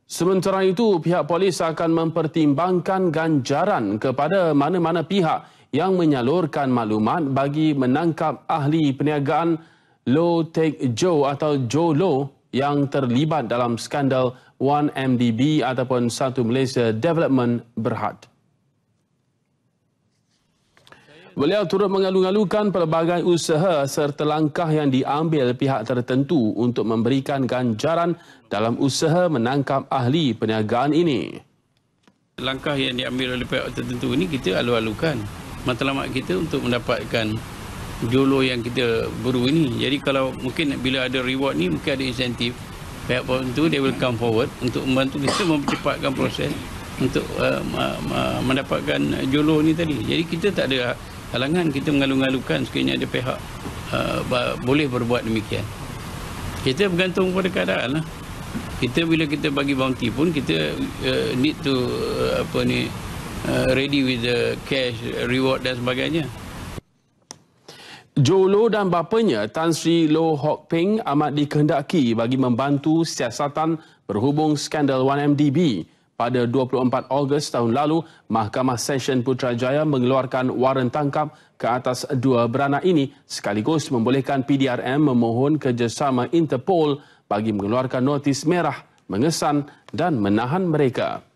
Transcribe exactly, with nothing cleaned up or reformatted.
Sementara itu, pihak polis akan mempertimbangkan ganjaran kepada mana-mana pihak yang menyalurkan maklumat bagi menangkap ahli perniagaan Low Tech Joe atau Joe Low yang terlibat dalam skandal one M D B ataupun Satu Malaysia Development Berhad. Beliau turut mengalu-alukan pelbagai usaha serta langkah yang diambil pihak tertentu untuk memberikan ganjaran dalam usaha menangkap ahli perniagaan ini. Langkah yang diambil oleh pihak tertentu ini kita alu-alukan matlamat kita untuk mendapatkan jolo yang kita buru ini. Jadi kalau mungkin bila ada reward ni, mungkin ada insentif, pihak tertentu dia will come forward untuk membantu kita mempercepatkan proses untuk uh, mendapatkan jolo ni tadi. Jadi kita tak ada halangan, kita mengalu-alukan sekiranya ada pihak uh, boleh berbuat demikian. Kita bergantung pada keadaan lah. Kita bila kita bagi bounty pun kita uh, need to uh, apa ni uh, ready with the cash reward dan sebagainya. Joe Low dan bapanya Tan Sri Low Hok Peng amat dikehendaki bagi membantu siasatan berhubung skandal one M D B. Pada dua puluh empat Ogos tahun lalu, Mahkamah Session Putrajaya mengeluarkan waran tangkap ke atas dua beranak ini sekaligus membolehkan P D R M memohon kerjasama Interpol bagi mengeluarkan notis merah, mengesan dan menahan mereka.